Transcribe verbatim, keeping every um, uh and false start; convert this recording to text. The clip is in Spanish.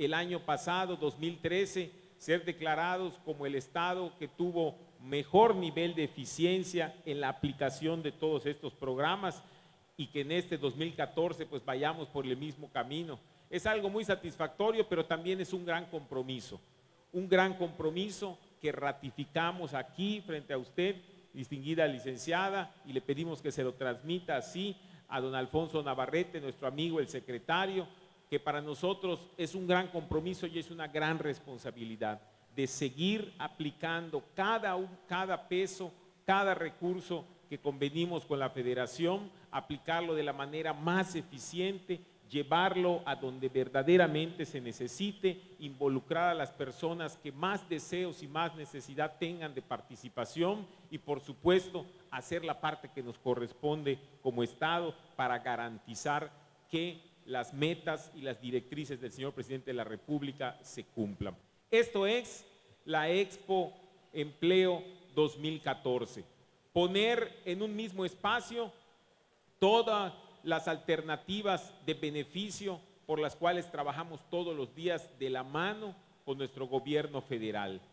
el año pasado, dos mil trece, ser declarados como el estado que tuvo mejor nivel de eficiencia en la aplicación de todos estos programas y que en este dos mil catorce pues vayamos por el mismo camino. Es algo muy satisfactorio, pero también es un gran compromiso, un gran compromiso que ratificamos aquí frente a usted, distinguida licenciada, y le pedimos que se lo transmita así a don Alfonso Navarrete, nuestro amigo el secretario, que para nosotros es un gran compromiso y es una gran responsabilidad de seguir aplicando cada, un, cada peso, cada recurso que convenimos con la federación, aplicarlo de la manera más eficiente, llevarlo a donde verdaderamente se necesite, involucrar a las personas que más deseos y más necesidad tengan de participación y por supuesto hacer la parte que nos corresponde como Estado para garantizar que las metas y las directrices del señor Presidente de la República se cumplan. Esto es la Expo Empleo dos mil catorce. Poner en un mismo espacio todas las alternativas de beneficio por las cuales trabajamos todos los días de la mano con nuestro gobierno federal.